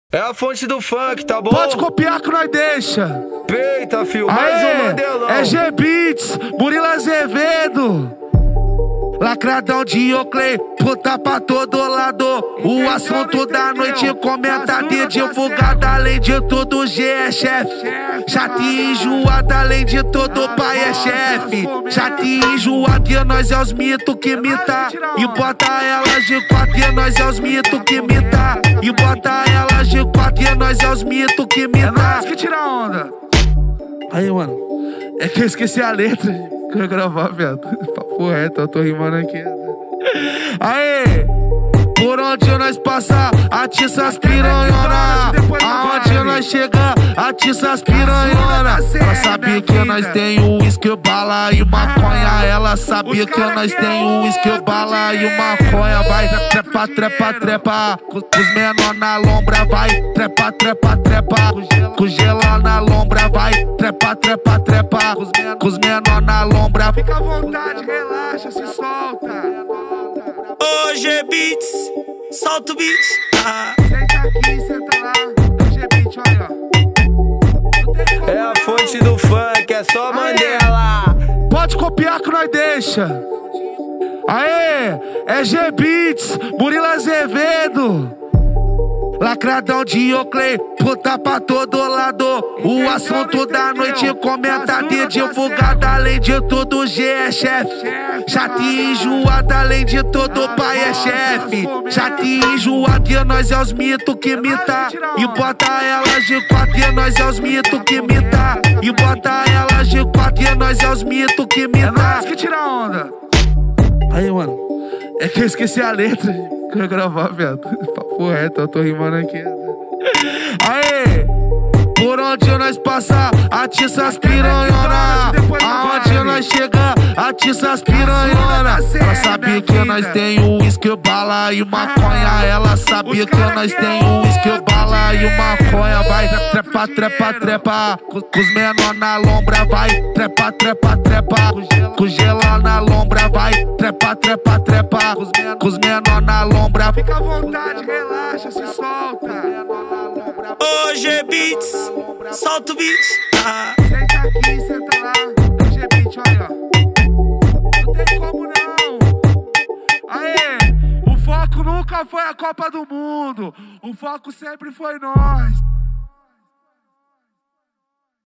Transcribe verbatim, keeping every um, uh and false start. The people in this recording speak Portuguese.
É a fonte do funk, tá bom? Pode copiar que nós deixa. Peita, fio, mais Aê, um Mandelão. É G-Beats, Murilo Azevedo. Lacradão de Oakley, puta pra todo lado. O assunto da noite comenta de divulgado. Além de tudo, G é chefe. Chato e enjoado, além de tudo, pai é chefe. Chato e enjoado, e nós é os mitos que mita. E bota elas de quatro, e nós é os mitos que mita. E bota elas de quatro, e nós é os mitos que mita. É nós que tira onda. Aí, mano, é que eu esqueci a letra que eu ia gravar, viado. Papo reto, eu tô rimando aqui. Aê! Por onde nós passar, atiça as piranhona. Aonde nós chegar, atiça as piranhona. Ela sabia que nós tem o uísque, bala e maconha. Ela sabia que nós tem o uísque, bala e maconha. Vai, trepa, trepa, trepa. Os menor na lombra, vai. Trepa, trepa, trepa. Com gelo na lombra, vai. Trepa, trepa, trepa. Com os menor na lombra. Fica à vontade, relaxa, se solta. Ô G-Beats, solta o beat. Ah. Senta aqui, senta lá. O G-Beats, olha. É a fonte do funk, é só Mandela. Pode copiar que nós deixa. Aê, é G-Beats, Murilo Azevedo. Lacradão de Oakley, puta pra todo lado. O assunto da noite comenta de divulgado. Além de tudo, G é chefe. Chato e enjoado, além de tudo, pai é chefe. Chato e enjoado, e nós é os mitos que mita. E bota elas de quatro, e nós é os mitos que mita. E bota elas de quatro, e nós é os mitos que mita. É nós que tira onda. Aí, mano, é que eu esqueci a letra que eu ia gravar, viado. Papo reto, eu tô rimando aqui. Aê! Por onde nós passar, atiça as piranhona. Aonde nós chegar, atiça as piranhona. Ela sabia que nós tem o uísque, bala e maconha. Ela sabia que nós tem o uísque, bala e maconha. Vai, trepa, trepa, trepa. Com os menor na lombra, vai. Trepa, trepa, trepa. Com gelo na lombra, vai. Trepa, trepa, trepa. Com os menor na lombra. Fica à vontade, relaxa, se solta. Ô G-Beats, solta o beat. Ah. Senta aqui, senta lá. O G-Beats, olha. Não tem como não. Aê, o foco nunca foi a Copa do Mundo. O foco sempre foi nós.